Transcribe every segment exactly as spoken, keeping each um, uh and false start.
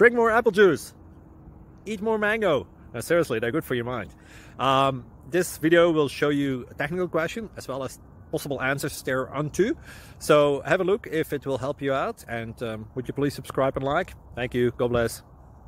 drink more apple juice, eat more mango. Uh, seriously, they're good for your mind. Um, this video will show you a technical question as well as possible answers thereunto. So have a look if it will help you out, and um, would you please subscribe and like? Thank you. God bless.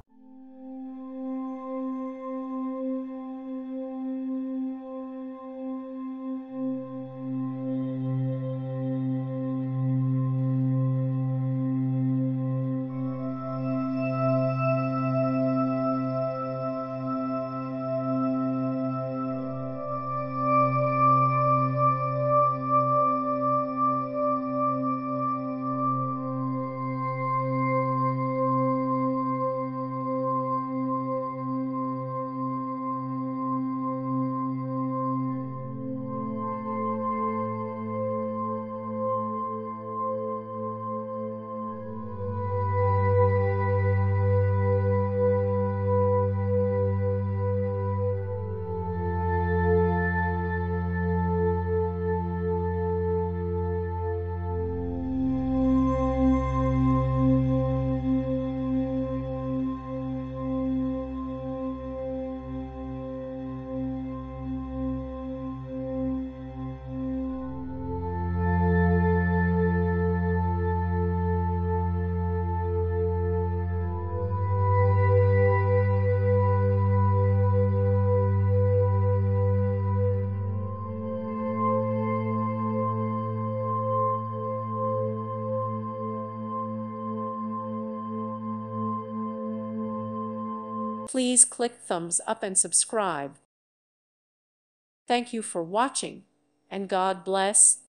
Please click thumbs up and subscribe. Thank you for watching, and God bless.